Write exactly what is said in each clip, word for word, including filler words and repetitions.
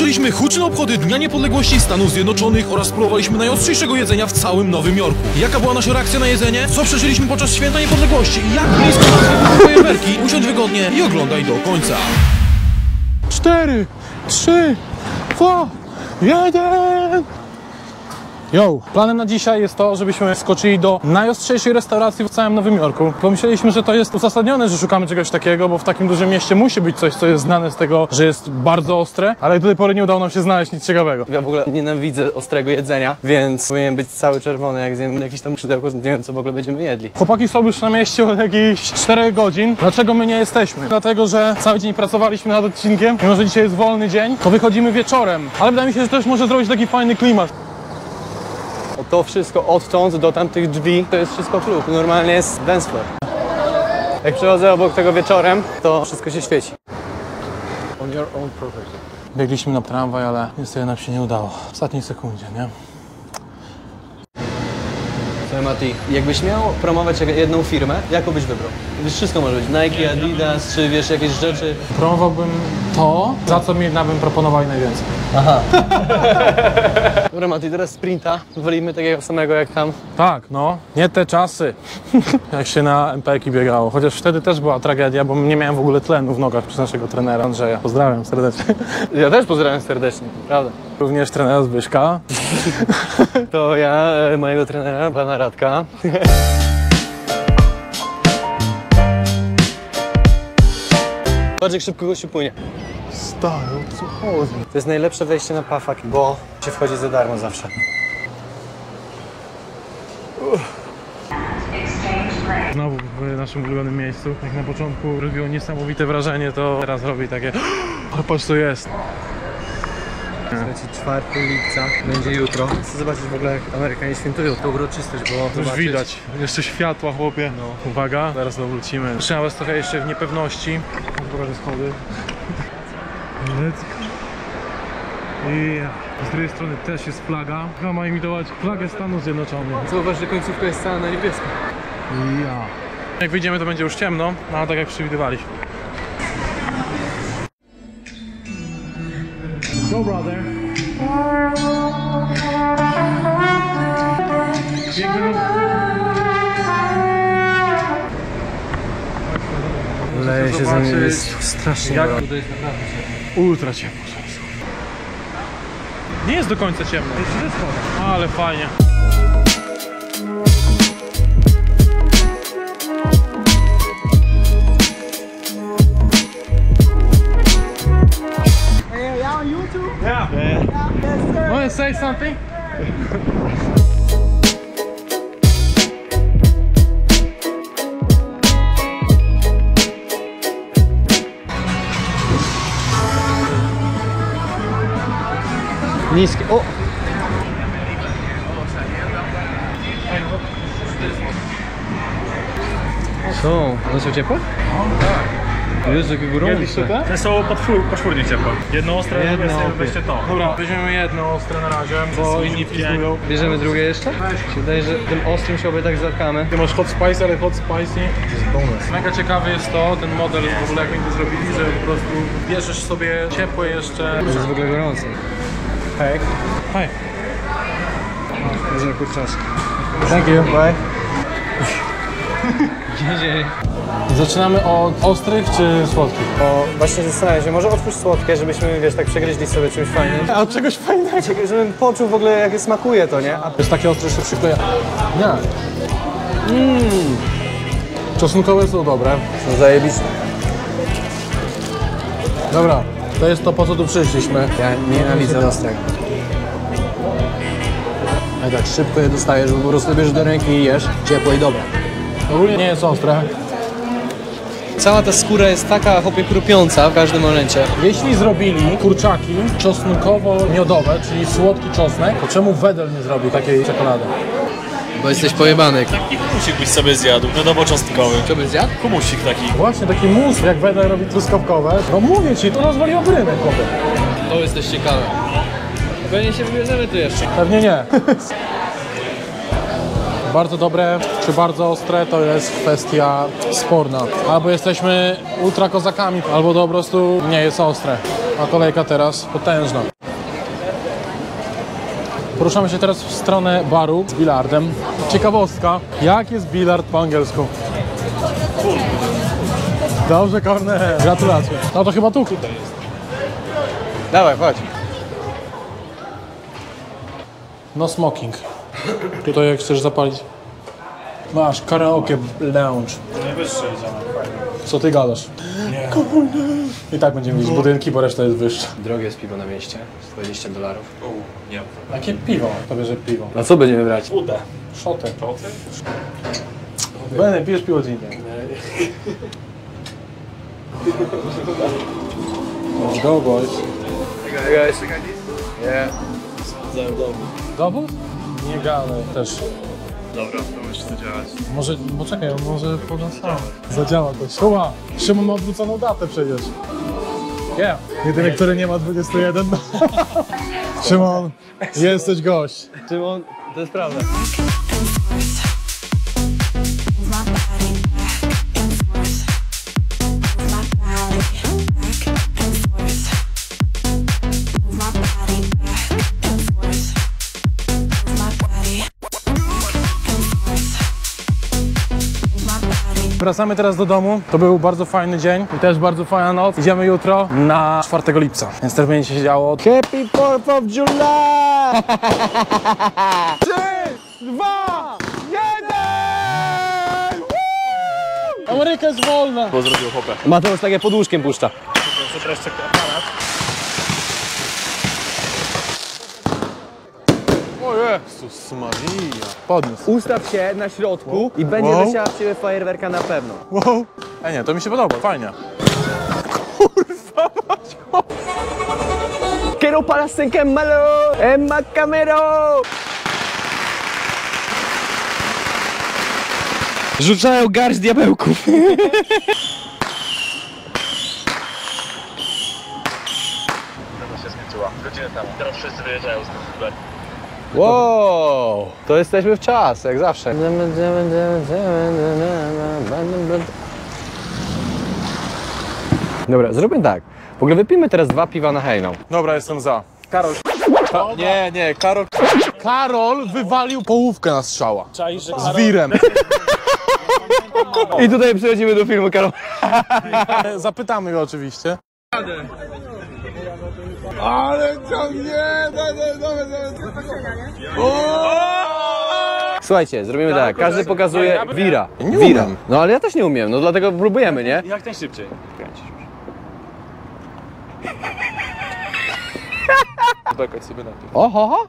Rozpoczęliśmy huczne obchody Dnia Niepodległości Stanów Zjednoczonych oraz spróbowaliśmy najostrzejszego jedzenia w całym Nowym Jorku. Jaka była nasza reakcja na jedzenie? Co przeżyliśmy podczas Święta Niepodległości? I jak blisko nas były fajerwerki? Usiądź wygodnie i oglądaj do końca. Cztery, trzy, dwa, jeden. Yo, planem na dzisiaj jest to, żebyśmy skoczyli do najostrzejszej restauracji w całym Nowym Jorku. Pomyśleliśmy, że to jest uzasadnione, że szukamy czegoś takiego, bo w takim dużym mieście musi być coś, co jest znane z tego, że jest bardzo ostre, ale do tej pory nie udało nam się znaleźć nic ciekawego. Ja w ogóle nienawidzę ostrego jedzenia, więc powinien być cały czerwony, jak zjem jakieś tam szydełko, nie wiem, co w ogóle będziemy jedli. Chłopaki są już na mieście od jakichś czterech godzin. Dlaczego my nie jesteśmy? Dlatego, że cały dzień pracowaliśmy nad odcinkiem, mimo że dzisiaj jest wolny dzień, to wychodzimy wieczorem. Ale wydaje mi się, że też może zrobić taki fajny klimat. To wszystko odtąd do tamtych drzwi to jest wszystko klub. Normalnie jest dance floor. Jak przechodzę obok tego wieczorem, to wszystko się świeci. On your own property. Biegliśmy na tramwaj, ale niestety nam się nie udało. W ostatniej sekundzie, nie? Słuchaj Mati, jakbyś miał promować jedną firmę, jaką byś wybrał? Wiesz, wszystko może być. Nike, Adidas, czy wiesz, jakieś rzeczy. Promowałbym to, za co mi bym proponowali najwięcej. Aha. Dobra Mati, teraz sprinta. Walimy takiego samego jak tam. Tak, no. Nie te czasy. Jak się na M Peki biegało. Chociaż wtedy też była tragedia, bo nie miałem w ogóle tlenu w nogach przez naszego trenera Andrzeja. Pozdrawiam serdecznie. Ja też pozdrawiam serdecznie, prawda. Również trenera Zbyszka. To ja, mojego trenera, pana Radka. Patrz jak szybko gościu płynie. Stary, o co chodzi? To jest najlepsze wejście na Pafak, bo się wchodzi za darmo zawsze. Znowu w naszym ulubionym miejscu. Jak na początku robiło niesamowite wrażenie, to teraz robi takie... Ale patrz co jest. Słuchajcie, czwartego lipca będzie jutro. Chcę zobaczyć w ogóle jak Amerykanie świętują tę uroczystość, bo Już zobaczyć... widać. Jeszcze światła, chłopie. No. Uwaga, zaraz wrócimy. Trzymam was trochę jeszcze w niepewności. Pokażę schody. Let's go. Yeah. Z drugiej strony też jest flaga. Chyba ma imitować flagę Stanów Zjednoczonych. Zauważ, że końcówka jest cała na niebiesko. Ja. Jak wyjdziemy, to będzie już ciemno, no ale tak jak przewidywaliśmy. Go, brother. Leje się za nim, jest strasznie jak... to jest naprawdę Ultra ciemno. Nie jest do końca ciemno. Ale fajnie. Hey, y'all on YouTube? Yeah. Yeah. Yes, sir. Want to say something? niskie. O! Co? One są ciepłe? Jezu, jakie gorące. Te są poczwórnie ciepłe. Jedno ostre, Jedno, drugie okej. weźcie to. Dobra, weźmiemy jedno ostre na razie, bo inni pizdują. Bierzemy drugie jeszcze? Mi się wydaje, że tym ostrym się obie tak zatkamy. Ty masz hot spice, ale hot spicy jest bonus. Mega ciekawy jest to, ten model w ogóle jak oni to zrobili, że po prostu bierzesz sobie ciepłe jeszcze. To jest w ogóle gorące. Hej. Hej. Bierzemy kurczas. Thank you. Bye. Dzieje. Zaczynamy od ostrych czy słodkich? O, właśnie zastanawiam się, może otwórz słodkie, żebyśmy, wiesz, tak przegryźli sobie czymś fajnym. A od czegoś fajnego? Żebym poczuł w ogóle, jak smakuje to, nie? A... To jest takie ostre, że się przykleja. Nie. Mmm. Czosnkowe są dobre. Są zajebiste. Dobra, to jest to, po co tu przyszliśmy. Ja nienawidzę ostrego. A tak szybko je dostajesz, bo po prostu bierzesz do ręki i jesz. Ciepłe i dobre. Ogólnie nie jest ostre. Cała ta skóra jest taka, chłopie, krupiąca w każdym momencie. Jeśli zrobili kurczaki czosnkowo-miodowe, czyli słodki czosnek, to czemu Wedel nie zrobił takiej czekolady? Bo jesteś pojebany. Taki humusik byś sobie zjadł, miodowo-cząstkowy. Co byś zjadł? Humusik taki. Właśnie taki mus, jak Wedel robi truskawkowe. No mówię ci, to rozwaliło rynek, chłopie. To jesteś ciekawy. Pewnie się wybierzemy tu jeszcze. Pewnie nie. Bardzo dobre czy bardzo ostre to jest kwestia sporna. Albo jesteśmy ultra kozakami, albo to po prostu nie jest ostre. A kolejka teraz potężna. Poruszamy się teraz w stronę baru z bilardem. Ciekawostka, jak jest bilard po angielsku? Dobrze, Kornel. Gratulacje. No to chyba tu. Dawaj, chodź. No smoking. Tutaj jak chcesz zapalić. Masz karaoke lounge. Najwyższy idziemy. Co ty gadasz? Nie. I tak będziemy mieć budynki, bo reszta jest wyższa. Drogie jest piwo na mieście, dwadzieścia dolarów. U, nie. Jakie piwo? To bierze piwo. A co będziemy brać? Uda. Szoty. Czoty? Beny, pijesz piwo dziennie. Let's go, boys. Hey guys. Yeah. Dowód? Nie gadaj. Też. Dobra, to już chce działać. Może, poczekaj, może poda sam. Zadziała to. Szuma! Szymon ma odwróconą datę przecież. Yeah. Jedyny, który nie ma dwudziestu jeden. Szymon, jesteś gość. Szymon, to jest prawda. Wracamy teraz do domu. To był bardzo fajny dzień i też bardzo fajna noc. Idziemy jutro na czwartego lipca, więc też będzie się działo. Happy fourth of July! trzy, dwa, jeden! Ameryka jest wolna! Bo zrobił hopę. Mateusz takie pod łóżkiem puszcza. Jeszcze aparat. O Jezus Maria. Podniósł. Ustaw się na środku i będzie Wow. leciała w ciebie fajerwerka na pewno. Wow. A nie, to mi się podoba, fajnie. Quiero para que malo, en ma camero! Rzucają garść diabełków. się skończyła. Godzinę temu. Teraz wszyscy wyjeżdżają z tym. Wow, to jesteśmy w czas, jak zawsze. Dobra, zróbmy tak. W ogóle wypijmy teraz dwa piwa na hejną. Dobra, jestem za. Karol. Ka nie, nie, Karol... Karol wywalił połówkę na strzała. Czaisz, że Z wirem. I tutaj przechodzimy do filmu, Karol. Zapytamy go oczywiście. Słuchajcie, zrobimy tak. Każdy pokazuje wira. Nie Wira. umiem. No ale ja też nie umiem, no dlatego próbujemy, nie? jak najszybciej. Kręcisz. Bekać sobie na tym. Oho, oho.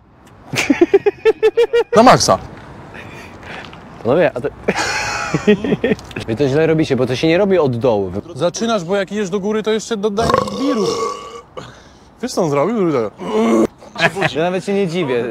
Na maksa. No wie, a to... Wy to źle robicie, bo to się nie robi od dołu. Wy- Zaczynasz, bo jak idziesz do góry, to jeszcze dodajesz wiru. Wiesz co on zrobił? Ja nawet się nie dziwię.